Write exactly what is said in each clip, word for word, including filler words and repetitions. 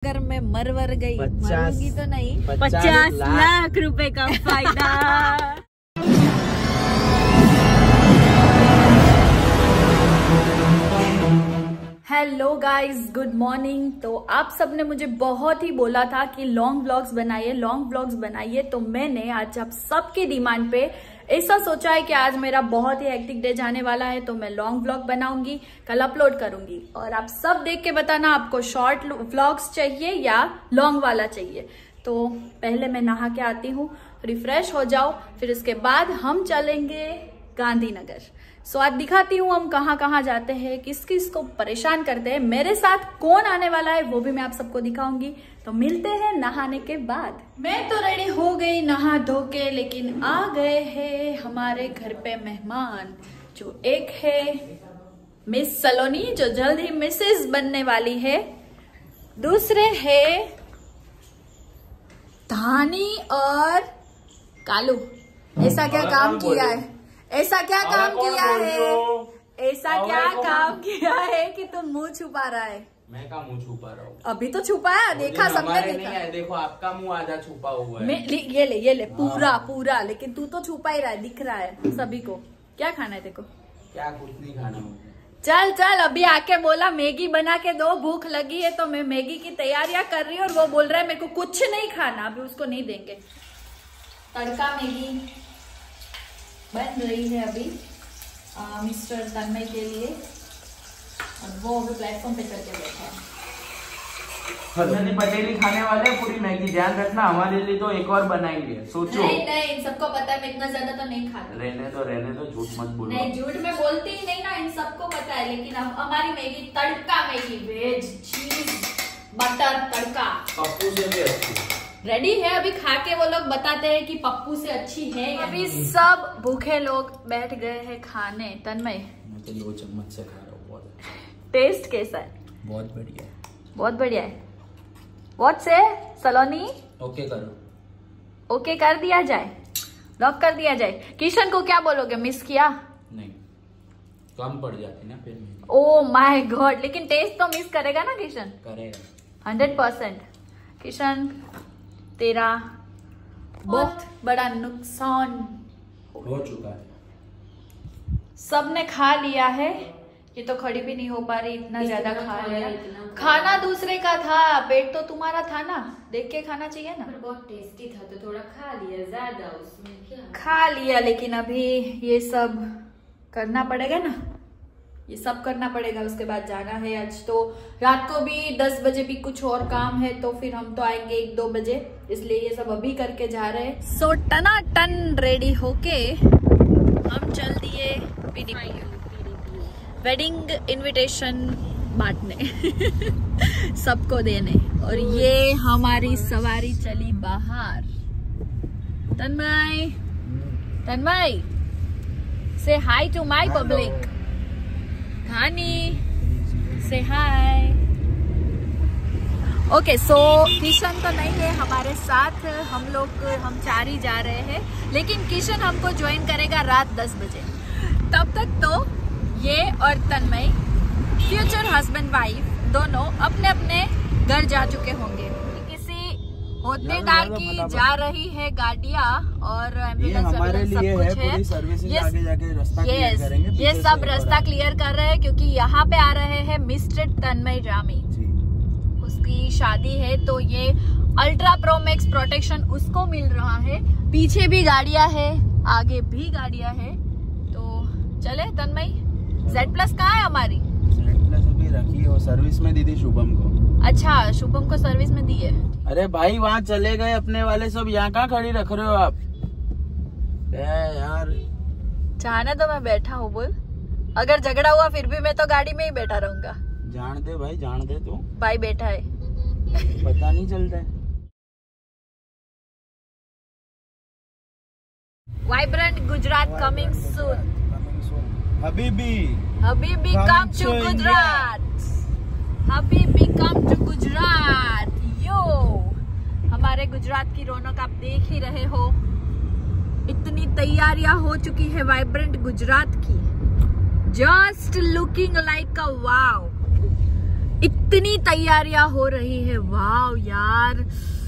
चक्कर में मरवर गई, मरूंगी तो नहीं। पचास लाख रुपए का फायदा। Hello guys, good morning. तो आप सब ने मुझे बहुत ही बोला था कि लॉन्ग व्लॉग्स बनाइए, लॉन्ग व्लॉग्स बनाइए। तो मैंने आज आप सबकी डिमांड पे ऐसा सोचा है कि आज मेरा बहुत ही हेक्टिक डे जाने वाला है, तो मैं लॉन्ग व्लॉग बनाऊंगी, कल अपलोड करूंगी और आप सब देख के बताना आपको शॉर्ट व्लॉग्स चाहिए या लॉन्ग वाला चाहिए। तो पहले मैं नहा के आती हूँ, रिफ्रेश हो जाओ, फिर इसके बाद हम चलेंगे गांधीनगर। सो आज दिखाती हूँ हम कहाँ कहाँ जाते हैं, किस किस को परेशान करते हैं, मेरे साथ कौन आने वाला है वो भी मैं आप सबको दिखाऊंगी। तो मिलते हैं नहाने के बाद। मैं तो रेडी हो गई नहा धो के, लेकिन आ गए हैं हमारे घर पे मेहमान, जो एक है मिस सलोनी जो जल्द ही मिसेस बनने वाली है, दूसरे है धानी और कालू। ऐसा क्या काम किया है, ऐसा क्या काम किया है, ऐसा क्या काम किया है कि तुम मुंह छुपा रहा है? मैं का मुंह छुपा रहा हूँ? अभी तो छुपाया, देखा सबने देखा। नहीं है, देखो आपका मुंह आधा छुपा हुआ है। मैं ये ले ये ले पूरा पूरा, लेकिन तू तो छुपा ही रहा है, दिख रहा है सभी को। क्या खाना है देखो? क्या कुछ नहीं खाना मुझे। चल चल, अभी आके बोला मैगी बना के दो, भूख लगी है। तो मैं मैगी की तैयारियां कर रही हूँ और वो बोल रहा है मेरे को कुछ नहीं खाना, अभी उसको नहीं देंगे। तड़का मैगी बन रही है अभी आ, मिस्टर तन्मय के लिए, और वो अभी प्लेटफॉर्म पे करके बैठा है। हरमनी पटेली खाने वाले पूरी मैगी, ध्यान रखना हमारे लिए तो एक और बनाएंगे, सोचो। नहीं नहीं, इन सबको पता है मैं इतना ज्यादा तो नहीं खाता। रहने तो रहने तो झूठ मत बोलो। नहीं, झूठ में बोलती ही नहीं ना, इन सबको पता है। लेकिन अब हमारी मैगी तड़का मैगी, वेज चीज बटर तड़का पप्पू से भी अच्छी रेडी है। अभी खा के वो लोग बताते हैं कि पप्पू से अच्छी है। अभी सब भूखे लोग बैठ गए हैं खाने। तन्मय, मैं तो दो चम्मच से खा रहा हूँ, बहुत अच्छा। टेस्ट कैसा है? बहुत बढ़िया है, बहुत बढ़िया है। व्हाट से सलोनी? ओके करो, ओके कर दिया जाए, लॉक कर दिया जाए। किशन को क्या बोलोगे, मिस किया? नहीं, कम पड़ जाती ना फिर। ओ माय गॉड, लेकिन टेस्ट तो मिस करेगा ना किशन? करेगा हंड्रेड परसेंट। किशन तेरा बहुत बड़ा नुकसान हो चुका है। सबने खा लिया है, ये तो खड़ी भी नहीं हो पा रही, इतना ज्यादा खा लिया। खाना दूसरे का था, पेट तो तुम्हारा था ना, देख के खाना चाहिए ना। बहुत टेस्टी था तो थोड़ा खा लिया, ज्यादा उसमें क्या खा लिया, लेकिन अभी ये सब करना पड़ेगा ना, ये सब करना पड़ेगा। उसके बाद जाना है आज, तो रात को भी दस बजे भी कुछ और काम है, तो फिर हम तो आएंगे एक दो बजे, इसलिए ये सब अभी करके जा रहे हैं। सो टना टन रेडी होके हम चल दिए पीडीपी वेडिंग इनविटेशन बांटने सबको देने, और ये हमारी सवारी चली बाहर। तन्मय, तन्मय से hi to my public. Dhani से हाय। ओके, सो किशन तो नहीं है हमारे साथ, हम लोग हम चार ही जा रहे हैं, लेकिन किशन हमको ज्वाइन करेगा रात दस बजे। तब तक तो ये और तन्मय फ्यूचर हस्बैंड वाइफ दोनों अपने अपने घर जा चुके होंगे। किसी होद्देदार की जा रही है गाड़ियाँ और एम्बुलेंस सब कुछ है। ये ये सब रास्ता क्लियर कर रहे हैं, क्योंकि यहाँ पे आ रहे हैं मिस्टर तन्मय रामी, उसकी शादी है, तो ये अल्ट्रा प्रो मैक्स प्रोटेक्शन उसको मिल रहा है। पीछे भी गाड़ियाँ है, आगे भी गाड़ियाँ है, तो चले तन्मय। जेड प्लस कहाँ है हमारी? जेड प्लस अभी रखी हो, सर्विस में दी थी शुभम को। अच्छा, शुभम को सर्विस में दी है। अरे भाई वहाँ चले गए अपने वाले सब, यहाँ कहाँ खड़ी रख रहे हो आप? यार चाहना तो मैं बैठा हूँ, बोल। अगर झगड़ा हुआ फिर भी मैं तो गाड़ी में ही बैठा रहूंगा। जान दे भाई, जान दे तू। भाई बैठा है पता नहीं चलता है। Vibrant Gujarat coming soon. हबीबी हबीबी कम टू गुजरात, हबीबी कम टू गुजरात। यो हमारे गुजरात की रौनक आप देख ही रहे हो, इतनी तैयारियां हो चुकी है वाइब्रेंट गुजरात की, just looking like a wow. इतनी तैयारियां हो रही है। वाव यार,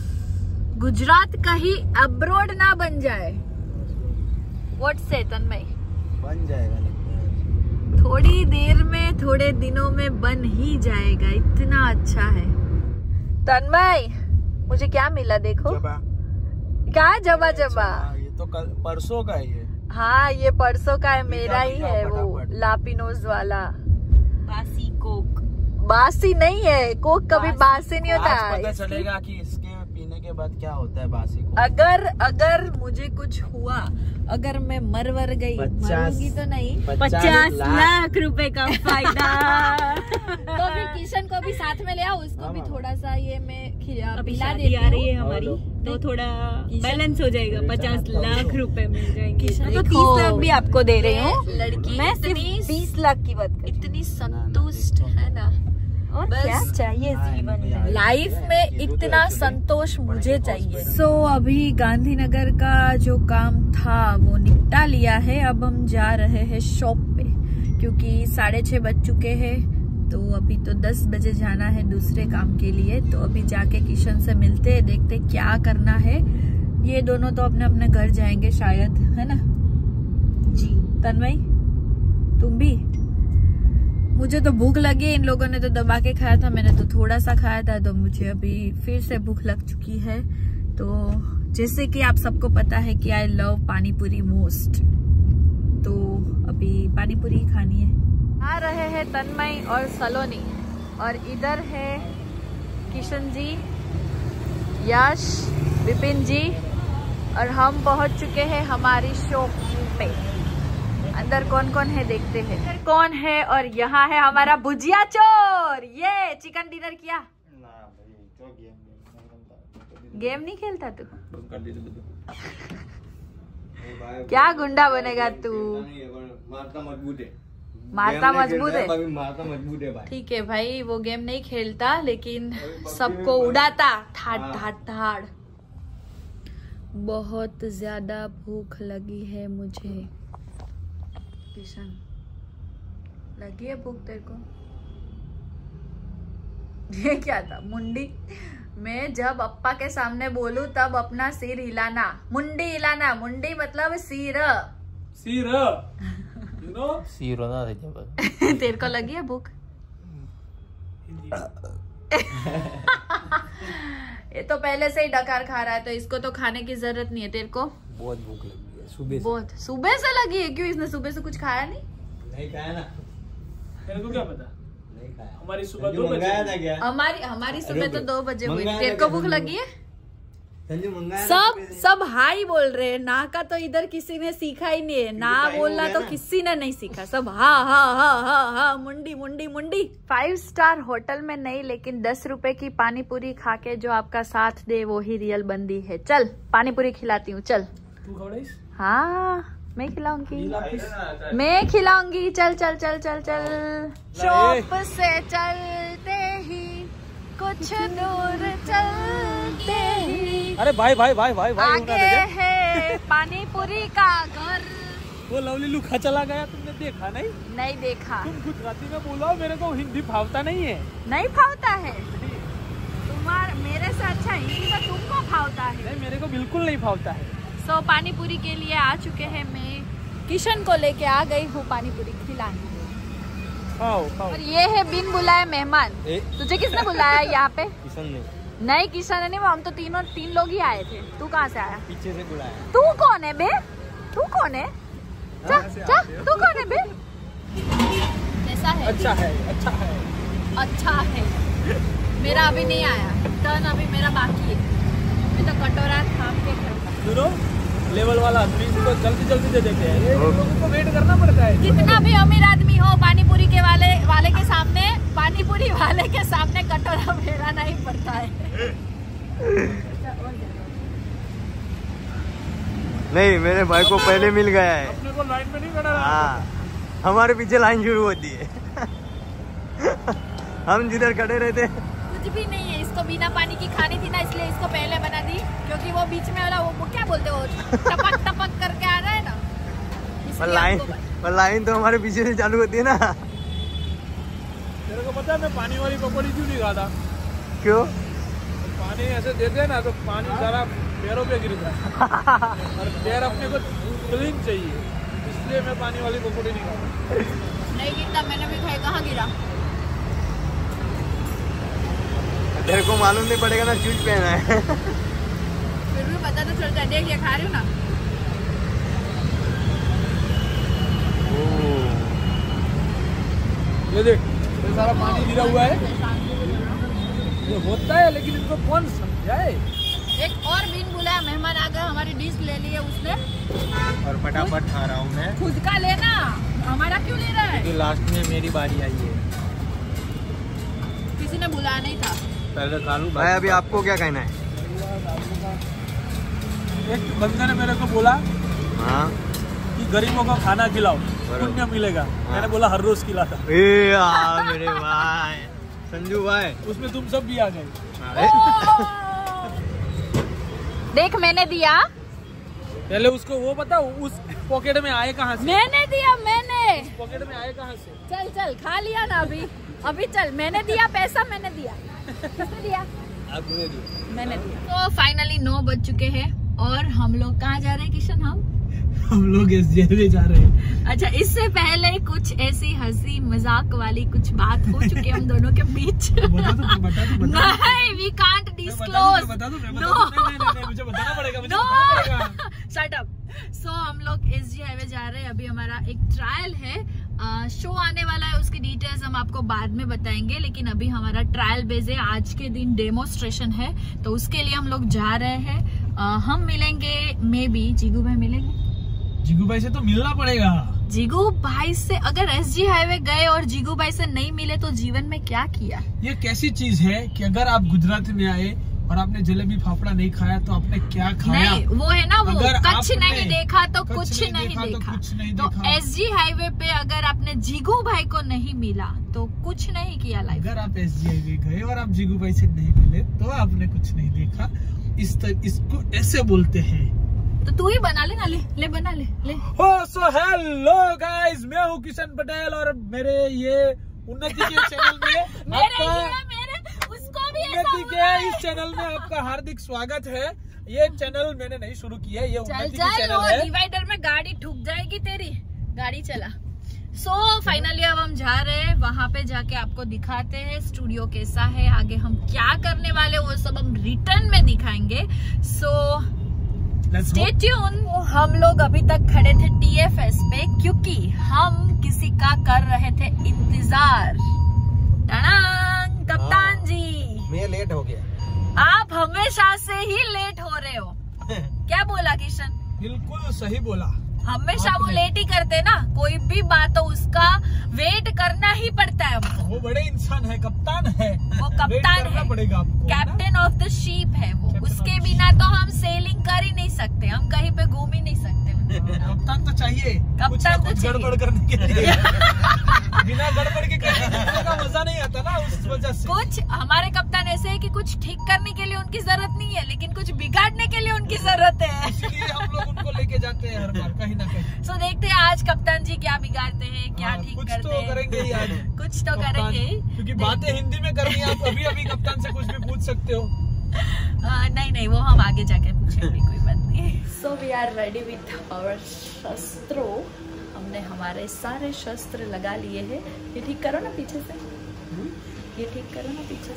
गुजरात कहीं अब्रोड ना बन जाए। व्हाट से तन्मय? बन जाएगा लगता है। थोड़ी देर में, थोड़े दिनों में बन ही जाएगा। इतना अच्छा है। तन्मय, मुझे क्या मिला देखो। जबा। क्या है जबा जबा? ये तो कल परसों का ही है। हाँ, ये परसों का है, मेरा ही पीछा है वो फटाफट। लापिनोज वाला। बासी कोक। बासी नहीं है, कोक कभी बासी नहीं होता। आज पता इसकी- चलेगा कि इसके पीने के बाद क्या होता है बासी को। अगर अगर मुझे कुछ हुआ, अगर मैं मर वर गई, पचास- मरूंगी तो नहीं, पचास लाख रुपए का फायदा। तो फिर किशन को भी साथ में ले आओ, उसको भी थोड़ा सा ये मैं खिला अभी पिला शादी देती आ रही है हूँ। हमारी, तो थोड़ा किशन- बैलेंस हो जाएगा। पचास लाख रुपए मिल जाएंगे। किशन तो देखो, तीस लाख भी आपको दे रही हूँ। लड़की मैं सिर्फ इतनी- बीस लाख की बात कर रही इतनी संतुष्ट है ना। हूँ। और बस क्या चाहिए जीवन में? लाइफ में इतना संतोष मुझे चाहिए। सो so, अभी गांधीनगर का जो काम था वो निपटा लिया है। अब हम जा रहे हैं शॉप पे, क्योंकि साढ़े छह बज चुके हैं। तो अभी तो दस बजे जाना है दूसरे काम के लिए। तो अभी जाके किशन से मिलते, देखते क्या करना है। ये दोनों तो अपने अपने घर जाएंगे शायद, है ना जी? तन्मय, तुम भी? मुझे तो भूख लगी है। इन लोगों ने तो दबा के खाया था, मैंने तो थोड़ा सा खाया था। तो मुझे अभी फिर से भूख लग चुकी है। तो जैसे कि आप सबको पता है कि आई लव पानी पूरी मोस्ट, तो अभी पानी पूरी खानी है। आ रहे हैं तन्मय और सलोनी, और इधर है किशन जी, यश, विपिन जी, और हम पहुंच चुके हैं हमारी शॉप पे। अंदर कौन कौन है देखते हैं। अंदर कौन है? और यहाँ है हमारा भुजिया चोर। ये चिकन डिनर किया? गेम नहीं खेलता तू? क्या गुंडा बनेगा तू? मारता मजबूत है। मारता मजबूत है। मारता मजबूत है भाई। ठीक है भाई, वो गेम नहीं खेलता, लेकिन सबको उड़ाता ठाड़ ठाड़ ठाड़। बहुत ज्यादा भूख लगी है मुझे। किशन, लगी है भूख तेरे को? ये क्या था? मुंडी। मैं जब अप्पा के सामने बोलूं तब अपना सिर हिलाना। मुंडी हिलाना। मुंडी मतलब सिर। सिर यू नो सिर होना था जब। तेरे को लगी है भूख? ये तो पहले से ही डकार खा रहा है, तो इसको तो खाने की जरूरत नहीं है। तेरे को बहुत भूख लगी है सुबह से। बहुत सुबह से लगी है? क्यों, इसने सुबह से कुछ खाया नहीं? नहीं खाया ना। तेरे को क्या पता? नहीं खाया। हमारी सुबह संजू दो बजे मंगाया था क्या? हमारी हमारी सुबह तो दो बजे हुई। मंगाया तेरे था को क्या भूख संजू? लगी है? संजू मंगाया था सब सुबह से? सब हाई बोल रहे हैं। ना का तो इधर किसी ने सीखा ही नहीं है। ना टाइम हो बोलना गया तो ना। किसी ने नहीं सीखा। सब हाँ हाँ हाँ हाँ हाँ, मुंडी मुंडी मुंडी। फाइव स्टार होटल में नहीं, लेकिन दस रुपए की पानी पूरी खा के जो आपका साथ दे वो ही रियल बंदी है। चल पानी पूरी खिलाती हूँ, चल। तू खवड़ाइस? हाँ, मैं खिलाऊंगी, लापिस? मैं खिलाऊंगी। चल चल चल चल चल। शॉप से चलते ही, कुछ दूर चलते ही, अरे भाई भाई भाई भाई भाई आगे है पानी पूरी का घर। वो लवली लुखा चला गया, तुमने देखा नहीं? नहीं देखा। तुम गुजराती में बोलो, मेरे को हिंदी फावता नहीं है। नहीं फावता है तुम्हारे, मेरे से अच्छा हिंदी तो तुमको फावता है। नहीं, मेरे को बिल्कुल नहीं फावता है। सो so, पानी पूरी के लिए आ चुके हैं। मैं किशन को लेके आ गई हूँ पानी पूरी खिलाने। खाओ खाओ। और ये है बिन बुलाए मेहमान। ए? तुझे किसने बुलाया यहाँ पे? किशन ने नहीं, किशन नहीं, हम तो तीनों तीन लोग ही आए थे। तू कहाँ से आया? पीछे से बुलाया। तू कौन है बे? तू कौन है? जा, जा, तू कौन है बे? कैसा है? अच्छा है, अच्छा है, अच्छा है। मेरा अभी नहीं आया टर्न, अभी मेरा बाकी है। मैं तो कटोरा थाम के खड़ा। सुनो, लेवल वाला आदमी को जल्दी जल्दी दे देते हैं। ये लोगों को वेट करना पड़ता है। कितना भी अमीर आदमी हो, पानी पूरी के वाले वाले के सामने, पानी पूरी वाले के सामने कटोरा फेरा नहीं पड़ता है। नहीं, मेरे भाई को पहले मिल गया है। अपने को लाइन में नहीं खड़ा रहना। हाँ, हमारे पीछे लाइन शुरू होती है। हम जिधर खड़े रहते कुछ भी नहीं है। इसको बिना पानी की खानी थी ना, इसलिए इसको पहले बना दी, क्योंकि वो बीच में वाला वो, वो क्या बोलते वो टपक टपक करके आ रहा है ना, पर इसलिए लाइन हमको- पर लाइन तो हमारे पीछे से चालू होती है ना। तेरे को आपको पता है मैं पानी वाली पकौड़ी क्यों नहीं खाता? क्यों? पानी ऐसे देते हैं ना तो पानी सारा पैरों पे गिरता है और पैर अपने को क्लीन चाहिए, इसलिए मैं पानी वाली पकौड़ी नहीं खाता। नहीं गिरता, मैंने भी खाई, कहाँ गिरा? तेरे को मालूम नहीं पड़ेगा ना, शूज पहना है। फिर भी पता तो चलता है। देख ये खा रही हूँ ना। ये देख ये सारा पानी गिरा हुआ है, ये होता है लेकिन इनको कौन समझाए। एक और बिन बुलाया मेहमान आ गया, हमारी डिश ले ली है उसने और फटाफट खा रहा हूँ मैं। खुद का लेना, हमारा क्यों ले रहा है? तो लास्ट में मेरी बारी आई है। किसी ने बुलाया नहीं था। पहले खा लूं भाई। अभी आपको क्या कहना है? एक बंदे ने मेरे को बोला हाँ कि गरीबों को खाना खिलाओ पुण्य मिलेगा। मैंने बोला हर रोज खिलाता। ए यार मेरे भाई संजू भाई, उसमें तुम सब भी आ गए। देख मैंने दिया। पहले उसको वो बता उस पॉकेट में आए कहाँ से? मैंने दिया, मैंने। पॉकेट में आए कहाँ से? चल चल खा लिया ना अभी, अभी चल। मैंने दिया पैसा, मैंने दिया। किसने दिया? आपने दिया। मैंने दिया। तो फाइनली नौ बज चुके हैं और हम लोग कहाँ जा रहे हैं किशन? हम हम लोग इस जेल जा रहे हैं। अच्छा, इससे पहले कुछ ऐसी हंसी मजाक वाली कुछ बात हो चुकी है हम दोनों के बीच। बता दो, बता दो, बता दो। नहीं, वी कांट डिस्क्लोज। बता दो, नो, नहीं, नहीं, नहीं, मुझे बताना पड़ेगा, मुझे बताना पड़ेगा। Shut up. सो हम लोग एस जी हाईवे जा रहे हैं। अभी हमारा एक ट्रायल है, शो आने वाला है, उसकी डिटेल्स हम आपको बाद में बताएंगे, लेकिन अभी हमारा ट्रायल बेस है। आज के दिन डेमोस्ट्रेशन है, तो उसके लिए हम लोग जा रहे हैं। आ, हम मिलेंगे, मे बी जीगू भाई मिलेंगे। जीगू भाई से तो मिलना पड़ेगा। जीगू भाई से अगर एस जी हाईवे गए और जीगू भाई से नहीं मिले तो जीवन में क्या किया? ये कैसी चीज है कि अगर आप गुजरात में आए और आपने जलेबी फाफड़ा नहीं खाया तो आपने क्या खाया? नहीं, वो है ना, वो अगर कुछ आपने नहीं देखा तो कुछ कुछ नहीं नहीं देखा तो देखा। कुछ नहीं तो देखा। एस जी हाईवे पे अगर आपने जीगू भाई को नहीं मिला तो कुछ नहीं किया लाइफ। अगर आप एस जी हाईवे गए और आप जीगू भाई से नहीं मिले तो आपने कुछ नहीं देखा। इस तर, इसको ऐसे बोलते हैं। तो तू ही बना ले ना, ले ले बना ले ले। हो सो हेलो गाइस, मैं हूँ किशन पटेल और मेरे ये उन्नति के चैनल में मेरे आपका ये मेरे उसको भी ऐसा उन्नति हुआ है। के इस चैनल में आपका हार्दिक स्वागत है। ये चैनल मैंने नहीं शुरू किया है, ये चल उन्नति की चल, चैनल वो है। डिवाइडर में गाड़ी ठुक जाएगी तेरी, गाड़ी चला। सो so, फाइनली अब हम जा रहे हैं, वहां पे जाके आपको दिखाते हैं स्टूडियो कैसा है, आगे हम क्या करने वाले वो सब हम रिटर्न में दिखाएंगे। So stay tune. हम लोग अभी तक खड़े थे टी एफ एस पे क्योंकि हम किसी का कर रहे थे इंतजार। टड़ांग, कप्तान जी मैं लेट हो गया। आप हमेशा से ही लेट हो रहे हो। क्या बोला किशन? बिल्कुल सही बोला। हमेशा वो आपने। लेट ही करते ना, कोई भी बात हो उसका वेट करना ही पड़ता है हमको। वो बड़े इंसान है, कप्तान है, वो वेट कप्तान करना है, पड़ेगा आपको, कैप्टन ऑफ द शिप है वो। Captain उसके of the बिना तो हम सेलिंग कर ही नहीं सकते, हम कहीं पे घूम ही नहीं सकते। कप्तान तो चाहिए, कप्तान कुछ ना तो कुछ चाहिए। गड़बड़ करने के लिए। बिना गड़बड़ के करने का मजा नहीं आता ना, उस वजह से। कुछ हमारे कप्तान ऐसे है कि कुछ ठीक करने के लिए उनकी जरूरत नहीं है, लेकिन कुछ बिगाड़ने के लिए उनकी जरूरत है। इसलिए हम लोग उनको लेके जाते हैं हर बार कहीं ना कहीं। सो देखते हैं आज कप्तान जी क्या बिगाड़ते हैं, क्या हाँ, ठीक कुछ करते तो हैं। करेंगे ही आज। कुछ तो कप्तान, करेंगे ही। क्योंकि बातें हिंदी में करनी है, आप अभी अभी कप्तान से कुछ भी पूछ सकते हो। आ, नहीं नहीं, वो हम आगे जाके पूछेंगे, कोई बात नहीं। So we are ready with our शस्त्रों। हमने हमारे सारे शस्त्र लगा लिए हैं। ये ठीक करो ना पीछे से, ये ठीक करो ना पीछे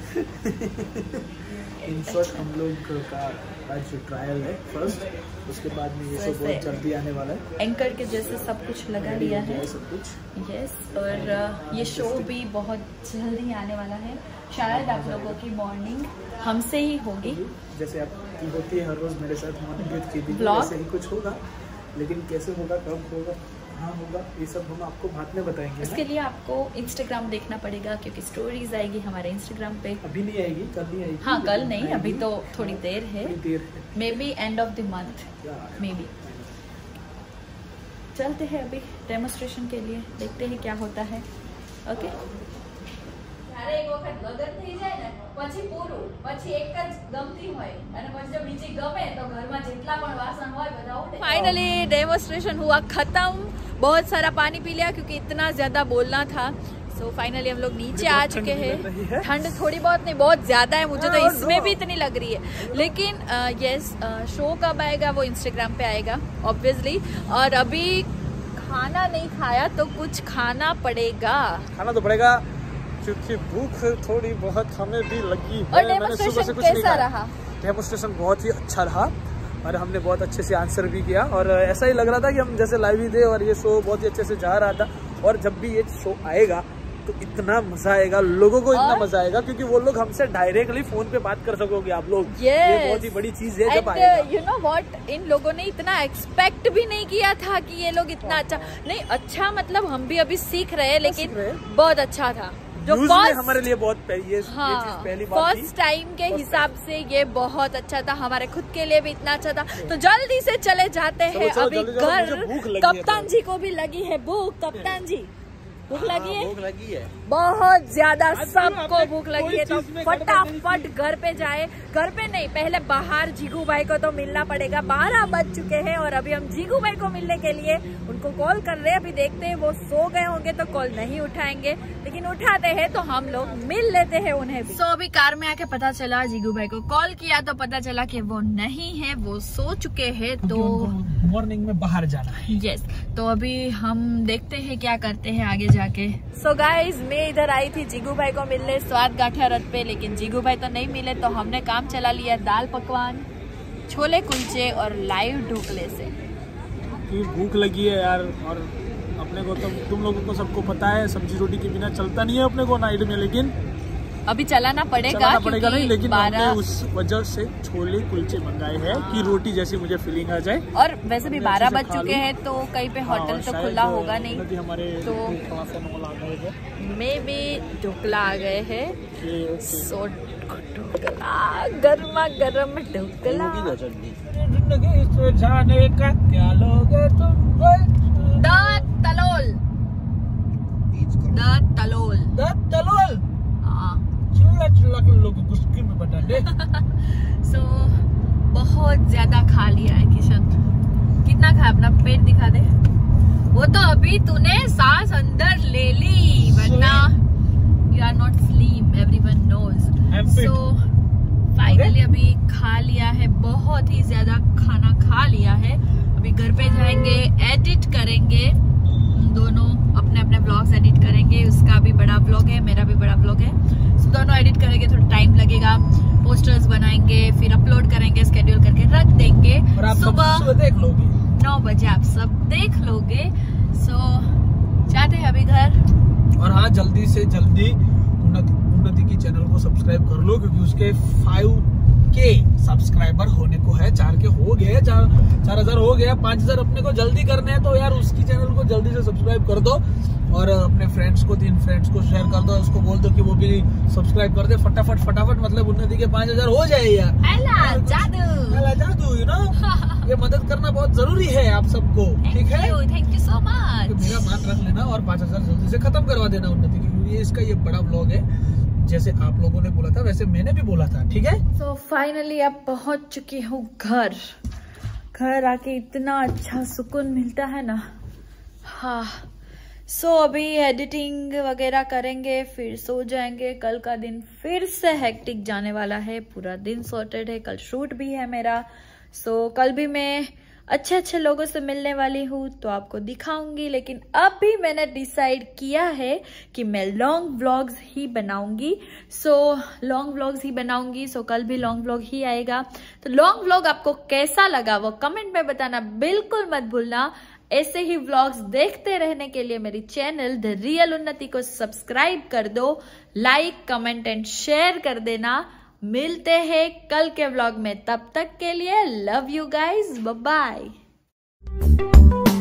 से। इन शॉर्ट हम लोग का आज ट्रायल है फर्स्ट, उसके बाद में ये सब बहुत जल्दी आने वाला है। एंकर के जैसे सब कुछ लगा लिया है सब कुछ। यस, और ये शो भी बहुत जल्दी आने वाला है। शायद आप लोगों की मॉर्निंग हमसे ही होगी, जैसे आपकी होती है हर रोज मेरे साथ मॉर्निंग विद की Vlog? वैसे ही कुछ होगा, लेकिन कैसे होगा, कब होगा, हाँ होगा, ये सब हम आपको बाद में बताएंगे। इसके लिए आपको इंस्टाग्राम देखना पड़ेगा क्योंकि स्टोरीज आएगी हमारे इंस्टाग्राम पे। अभी नहीं आएगी, कल नहीं आएगी। हाँ कल नहीं, आएगी। अभी तो थोड़ी देर है, थोड़ी देर है। Maybe end of the month, maybe. चलते हैं अभी डेमोस्ट्रेशन के लिए, देखते हैं क्या होता है। ओके। એક વખત લગન થઈ જાય ને પછી પૂરું, પછી એક જ ગમતી હોય અને પછી જો બીજી ગમે તો ઘરમાં જેટલા પણ વાસણ હોય બધા ઉડે। फाइनली डेमोस्ट्रेशन हुआ खत्म। बहुत सारा पानी पी लिया क्योंकि इतना ज्यादा बोलना था। सो फाइनली हम लोग नीचे आ चुके हैं। ठंड थोड़ी बहुत नहीं, बहुत ज्यादा है, मुझे तो इसमें भी इतनी लग रही है। लेकिन यस, शो कब आएगा वो इंस्टाग्राम पे आएगा ऑब्वियसली। और अभी खाना नहीं खाया तो कुछ खाना पड़ेगा। खाना तो पड़ेगा क्योंकि भूख थोड़ी बहुत हमें भी लगी है। और डेमोन्स्ट्रेशन कैसा रहा? डेमोन्स्ट्रेशन बहुत ही अच्छा रहा और हमने बहुत अच्छे से आंसर भी किया। और ऐसा ही लग रहा था कि हम जैसे लाइव ही थे और ये शो बहुत ही अच्छे से जा रहा था। और जब भी ये शो आएगा तो इतना मजा आएगा, लोगों को इतना मजा आएगा क्योंकि वो लोग हमसे डायरेक्टली फोन पे बात कर सकोगे आप लोग। yes. ये बहुत ही बड़ी चीज है जब आएगा। यू नो व्हाट, इन लोगों ने इतना एक्सपेक्ट भी नहीं किया था कि ये लोग इतना अच्छा नहीं, अच्छा मतलब हम भी अभी सीख रहे हैं, लेकिन बहुत अच्छा था। जो फर्स्ट हमारे लिए बहुत ये, हाँ, ये चीज पहली बार फर्स्ट टाइम के हिसाब से ये बहुत अच्छा था, हमारे खुद के लिए भी इतना अच्छा था। तो जल्दी से चले जाते हैं अभी घर। कप्तान जी को भी लगी है भूख। कप्तान जी भूख लगी है? भूख लगी है बहुत ज्यादा, सबको भूख लगी है। तो फटाफट घर पे जाए। घर पे नहीं, पहले बाहर जीगू भाई को तो मिलना पड़ेगा। बारह बज चुके हैं और अभी हम जीगू भाई को मिलने के लिए उनको कॉल कर रहे हैं। अभी देखते हैं, वो सो गए होंगे तो कॉल नहीं उठाएंगे, लेकिन उठाते हैं तो हम लोग मिल लेते हैं उन्हें भी। so, अभी कार में आके पता चला, जीगू भाई को कॉल किया तो पता चला कि वो नहीं है, वो सो चुके हैं। तो मॉर्निंग में बाहर जाना है। यस, तो अभी हम देखते हैं क्या करते हैं आगे जाके। सो so गाइज, मैं इधर आई थी जीगू भाई को मिलने स्वाद गाठिया रथ पे, लेकिन जीगू भाई तो नहीं मिले। तो हमने काम चला लिया दाल पकवान, छोले कुलचे और लाइव ढोकले से। भूख लगी है यार, और अपने को तो तुम लोगों को सबको पता है सब्जी रोटी के बिना चलता नहीं है अपने को नाइट में। लेकिन अभी चलाना पड़ेगा, चलाना पड़ेगा नहीं, लेकिन बारह... हमने उस वजह से छोले कुलचे मंगाए हैं कि रोटी जैसी मुझे फीलिंग आ जाए। और वैसे भी बारह बज चुके हैं तो कहीं पे होटल तो खुला होगा नहीं। हमारे तो मैं भी ढोकला आ गए हैं। सो ढोकला, गर्मा गर्म ढोकला। जाने का क्या लोगे तुम? द तलोल, द तलोल, द तलोल। चुला चुला के लोग गुस्की में बता दे। सो बहुत ज्यादा खा लिया है किशन। कितना खा? अपना पेट दिखा दे। वो तो अभी तूने सांस अंदर ले ली, वरना you are not slim, everyone knows. So finally अभी खा लिया है, बहुत ही ज्यादा खाना खा लिया है। अभी घर पे जाएंगे, एडिट करेंगे, दोनों अपने अपने ब्लॉग्स एडिट करेंगे। उसका भी बड़ा ब्लॉग है, मेरा भी बड़ा ब्लॉग है। सो दोनों एडिट करेंगे, थोड़ा टाइम लगेगा। पोस्टर्स बनाएंगे, फिर अपलोड करेंगे, स्केड्यूल करके रख देंगे। सुबह देख लोगे नौ बजे आप सब देख लोगे। सो जाते हैं अभी घर। और हाँ, जल्दी से जल्दी उन्नति की चैनल को सब्सक्राइब कर लो, क्योंकि उसके फाइव के सब्सक्राइबर होने को है। चार के हो गए, चार चार हजार हो गया, पांच हजार अपने को जल्दी करने हैं। तो यार उसकी चैनल को जल्दी से सब्सक्राइब कर दो और अपने फ्रेंड्स को, तीन फ्रेंड्स को शेयर कर दो, उसको बोल दो कि वो भी सब्सक्राइब कर दे फटाफट फटाफट। मतलब उन्नति के पांच हजार हो जाए यार। जादू जादू, यू नो, ये मदद करना बहुत जरूरी है आप सबको, ठीक है? Thank you so much. मेरा मान रख लेना और पांच हजार जल्दी से खत्म करवा देना उन्नति की, क्योंकि इसका ये बड़ा ब्लॉग है। जैसे आप लोगों ने बोला था वैसे मैंने भी बोला था, ठीक है? तो फाइनली अब पहुंच चुकी हूँ घर। घर आके इतना अच्छा सुकून मिलता है ना। हाँ, सो so, अभी एडिटिंग वगैरह करेंगे, फिर सो जाएंगे। कल का दिन फिर से हेक्टिक जाने वाला है, पूरा दिन सॉर्टेड है। कल शूट भी है मेरा। सो so, कल भी मैं अच्छे अच्छे लोगों से मिलने वाली हूँ तो आपको दिखाऊंगी। लेकिन अभी मैंने डिसाइड किया है कि मैं लॉन्ग व्लॉग्स ही बनाऊंगी। सो लॉन्ग व्लॉग्स ही बनाऊंगी। सो so, कल भी लॉन्ग व्लॉग ही आएगा। तो लॉन्ग व्लॉग आपको कैसा लगा वो कमेंट में बताना बिल्कुल मत भूलना। ऐसे ही व्लॉग्स देखते रहने के लिए मेरी चैनल द रियल उन्नति को सब्सक्राइब कर दो, लाइक कमेंट एंड शेयर कर देना। मिलते हैं कल के व्लॉग में, तब तक के लिए love you guys, bye bye.